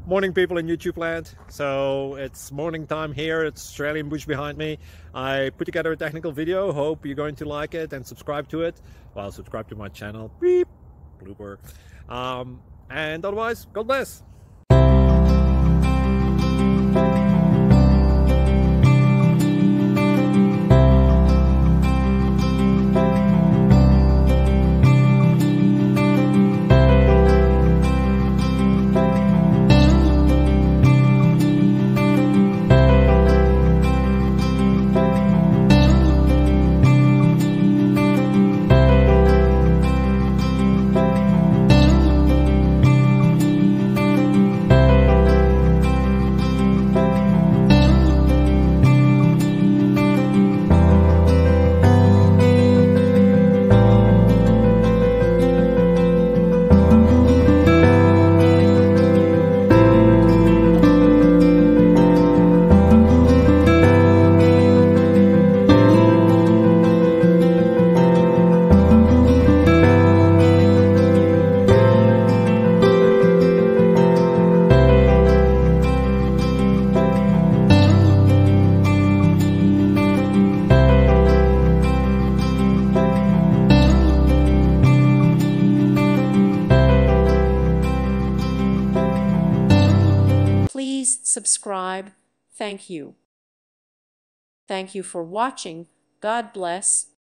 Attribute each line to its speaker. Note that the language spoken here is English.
Speaker 1: Morning, people in YouTube land. So it's morning time here. It's Australian bush behind me. I put together a technical video. Hope you're going to like it and subscribe to it. Well, subscribe to my channel. Beep, blooper. And otherwise, God bless.
Speaker 2: Please subscribe. Thank you. Thank you for watching. God bless.